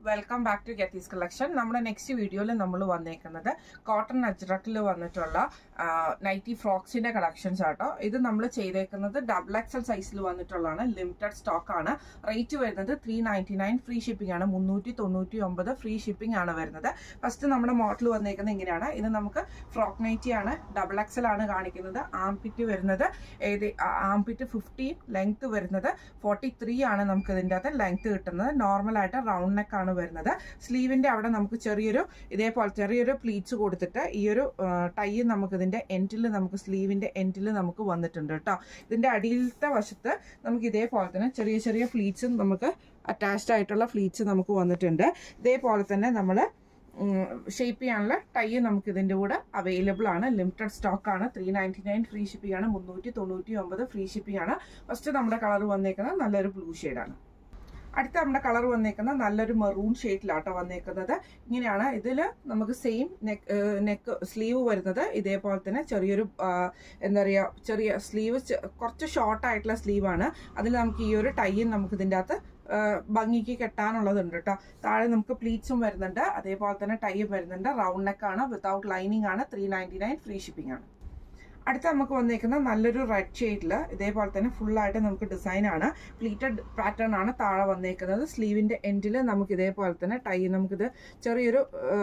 Welcome back to ഗെത്തീസ് collection. നമ്മുടെ next വീഡിയോയിൽ നമ്മൾ വന്നേക്കുന്നത് കോട്ടൺ അജ്രക്കിൽ വന്നിട്ടുള്ള നൈറ്റി ഫ്രോക്സിന്റെ കളക്ഷൻസ് ആട്ടോ. ഇത് നമ്മൾ ചെയ്തേക്കുന്നത് XXL സൈസിൽ വന്നിട്ടുള്ളതാണ്. ലിമിറ്റഡ് സ്റ്റോക്ക് ആണ്. റേറ്റ് വരുന്നത് 399 ഫ്രീ ഷിപ്പിംഗ് ആണ്. 399 ഫ്രീ ഷിപ്പിംഗ് ആണ് വരുന്നത്. ഫസ്റ്റ് നമ്മുടെ മോഡൽ വന്നേക്കുന്നത് ഇങ്ങനെയാണ്. ഇത് നമുക്ക് ഫ്രോക്ക് നൈറ്റി ആണ്. XXL ആണ് കാണിക്കുന്നത്. ആംപിറ്റ് വരുന്നത് ആംപിറ്റ് 15, ലെങ്ത് വരുന്നത് 43 ആണ്. നമുക്ക് ഇതിൻ്റെ അകത്ത് ലെങ്ത് കിട്ടുന്നത്. നോർമൽ ആയിട്ട് റൗണ്ട് നെക്ക് ആണ് വരുന്നത്. സ്ലീവിന്റെ അവിടെ നമുക്ക് ഇതേപോലെ ചെറിയൊരു പ്ലീറ്റ്സ് കൊടുത്തിട്ട് ഈ ഒരു ടൈ നമുക്ക് ഇതിന്റെ എൻഡിൽ നമുക്ക് സ്ലീവിന്റെ എൻഡിൽ നമുക്ക് വന്നിട്ടുണ്ട് കേട്ടോ. ഇതിന്റെ അടിയിലത്തെ വശത്ത് നമുക്ക് ഇതേപോലെ തന്നെ ചെറിയ ചെറിയ പ്ലീറ്റ്സും നമുക്ക് അറ്റാച്ച്ഡ് ആയിട്ടുള്ള പ്ലീറ്റ്സ് നമുക്ക് വന്നിട്ടുണ്ട്. ഇതേപോലെ തന്നെ നമ്മൾ ഷേപ്പ് ചെയ്യാനുള്ള ടൈ നമുക്ക് ഇതിന്റെ കൂടെ അവൈലബിൾ ആണ്. ലിമിറ്റഡ് സ്റ്റോക്ക് ആണ്. 399 ഫ്രീ ഷിപ്പിംഗ് ആണ്. 399 ഫ്രീ ഷിപ്പിംഗ് ആണ്. ഫസ്റ്റ് നമ്മുടെ കളർ വന്നേക്കുന്നത് നല്ലൊരു ബ്ലൂ ഷെയ്ഡാണ്. അടുത്ത നമ്മുടെ കളർ വന്നേക്കുന്നത് നല്ലൊരു മെറൂൺ ഷെയ്ഡിലാട്ടോ വന്നേക്കുന്നത്. ഇങ്ങനെയാണ്. ഇതിൽ നമുക്ക് സെയിം നെക്ക് സ്ലീവ് വരുന്നത് ഇതേപോലെ തന്നെ ചെറിയൊരു എന്താ പറയുക, ചെറിയ സ്ലീവ് കുറച്ച് ഷോർട്ട് ആയിട്ടുള്ള സ്ലീവാണ്. അതിൽ നമുക്ക് ഈ ഒരു ടൈയും നമുക്ക് ഇതിൻ്റെ അകത്ത് ഭംഗിക്ക് കെട്ടാനുള്ളതുണ്ട് കേട്ടോ. താഴെ നമുക്ക് പ്ലീറ്റ്സും വരുന്നുണ്ട്. അതേപോലെ തന്നെ ടൈയും വരുന്നുണ്ട്. റൗണ്ട് നെക്കാണ്. വിത്തൗട്ട് ലൈനിങ് ആണ്. 399 ഫ്രീ ഷിപ്പിംഗ് ആണ്. അടുത്ത നമുക്ക് വന്നേക്കുന്ന നല്ലൊരു റെഡ് ഷെയ്ഡിൽ ഇതേപോലെ തന്നെ ഫുള്ളായിട്ട് നമുക്ക് ഡിസൈൻ ആണ്. പ്ലീറ്റഡ് പാറ്റേൺ ആണ് താഴെ വന്നേക്കുന്നത്. സ്ലീവിന്റെ എൻഡിൽ നമുക്ക് ഇതേപോലെ തന്നെ ടൈ നമുക്കിത് ചെറിയൊരു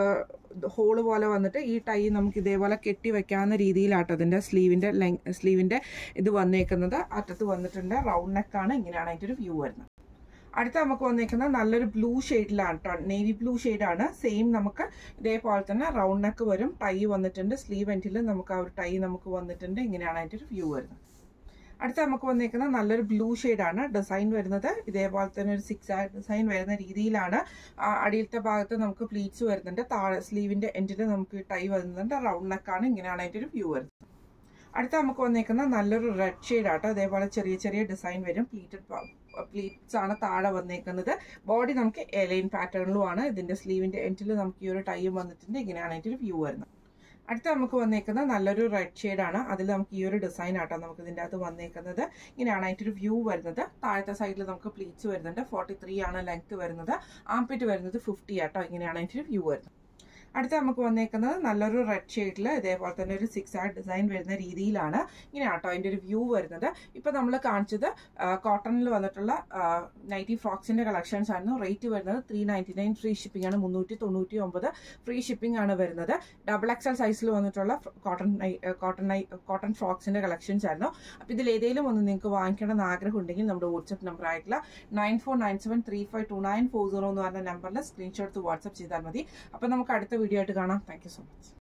ഹോള് പോലെ വന്നിട്ട് ഈ ടൈ നമുക്ക് ഇതേപോലെ കെട്ടി വെക്കാവുന്ന രീതിയിലാട്ടോ ഇതിന്റെ സ്ലീവിന്റെ ഇത് വന്നേക്കുന്നത്. അറ്റത്ത് വന്നിട്ടുണ്ട്. റൗണ്ട് നെക്കാണ്. ഇങ്ങനെയാണ് അതിന്റെ ഒരു വ്യൂ വരുന്നത്. അടുത്ത നമുക്ക് വന്നേക്കുന്നത് നല്ലൊരു ബ്ലൂ ഷെയ്ഡിലാണ് കേട്ടോ. നേവി ബ്ലൂ ഷെയ്ഡാണ്. സെയിം നമുക്ക് ഇതേപോലെ തന്നെ റൗണ്ട് നെക്ക് വരും. ടൈ വന്നിട്ടുണ്ട്. സ്ലീവ് എൻഡിൽ നമുക്ക് ആ ഒരു ടൈ നമുക്ക് വന്നിട്ടുണ്ട്. ഇങ്ങനെയാണ് അതിൻ്റെ ഒരു വ്യൂ വരുന്നത്. അടുത്ത നമുക്ക് വന്നേക്കുന്നത് നല്ലൊരു ബ്ലൂ ഷെയ്ഡാണ്. ഡിസൈൻ വരുന്നത് ഇതേപോലെ തന്നെ ഒരു 6 ഡിസൈൻ വരുന്ന രീതിയിലാണ്. അടിയിലത്തെ ഭാഗത്ത് നമുക്ക് പ്ലീറ്റ്സ് വരുന്നുണ്ട്. താഴെ സ്ലീവിന്റെ എൻഡിൽ നമുക്ക് ടൈ വരുന്നുണ്ട്. റൗണ്ട് നെക്കാണ്. ഇങ്ങനെയാണ് അതിൻ്റെ ഒരു വ്യൂ വരുന്നത്. അടുത്ത നമുക്ക് വന്നേക്കുന്ന നല്ലൊരു റെഡ് ഷെയ്ഡ് ആട്ടോ. അതേപോലെ ചെറിയ ചെറിയ ഡിസൈൻ വരും. പ്ലീറ്റ്സ് ആണ് താഴെ വന്നേക്കുന്നത്. ബോഡി നമുക്ക് എലൈൻ പാറ്റേണിലുമാണ്. ഇതിന്റെ സ്ലീവിന്റെ എൻഡിൽ നമുക്ക് ഈ ഒരു ടൈം വന്നിട്ടുണ്ട്. ഇങ്ങനെയാണ് അതിന്റെ ഒരു വ്യൂ വരുന്നത്. അടുത്ത നമുക്ക് വന്നേക്കുന്നത് നല്ലൊരു റെഡ് ഷെയ്ഡാണ്. അതിൽ നമുക്ക് ഈ ഒരു ഡിസൈൻ ആട്ടോ നമുക്ക് ഇതിൻ്റെ അകത്ത് വന്നേക്കുന്നത്. ഇങ്ങനെയാണ് അതിൻ്റെ ഒരു വ്യൂ വരുന്നത്. താഴത്തെ സൈഡിൽ നമുക്ക് പ്ലീറ്റ്സ് വരുന്നുണ്ട്. 43 ആണ് ലെങ്ത് വരുന്നത്. ആംപിറ്റ് വരുന്നത് 50 ആട്ടോ. ഇങ്ങനെയാണ് അതിൻ്റെ ഒരു വ്യൂ വരുന്നത്. അടുത്ത നമുക്ക് വന്നേക്കുന്നത് നല്ലൊരു റെഡ് ഷെയ്ഡിൽ ഇതേപോലെ തന്നെ ഒരു 6 ഡിസൈൻ വരുന്ന രീതിയിലാണ്. ഇങ്ങനെ ആട്ടോ അതിൻ്റെ ഒരു വ്യൂ വരുന്നത്. ഇപ്പൊ നമ്മൾ കാണിച്ചത് കോട്ടണിൽ വന്നിട്ടുള്ള നൈറ്റി ഫ്രോക്സിന്റെ കളക്ഷൻസ് ആയിരുന്നു. റേറ്റ് വരുന്നത് 399 ഫ്രീ ഷിപ്പിംഗ് ആണ്. 399 ഫ്രീ ഷിപ്പിംഗ് ആണ് വരുന്നത്. XXL സൈസിൽ വന്നിട്ടുള്ള കോട്ടൺ ഫ്രോക്സിന്റെ കളക്ഷൻസ് ആയിരുന്നു. അപ്പൊ ഇതിൽ ഏതെങ്കിലും ഒന്ന് നിങ്ങൾക്ക് വാങ്ങിക്കണമെന്ന് ആഗ്രഹം ഉണ്ടെങ്കിൽ നമ്മുടെ വാട്സ്ആപ്പ് നമ്പർ ആയിട്ടുള്ള 9497352940 എന്ന് പറഞ്ഞ നമ്പറിൽ സ്ക്രീൻഷോട്ട് വാട്സ്ആപ്പ് ചെയ്താൽ മതി. അപ്പൊ നമുക്ക് അടുത്ത വീഡിയോ ആയിട്ട് കാണാം. Thank you so much.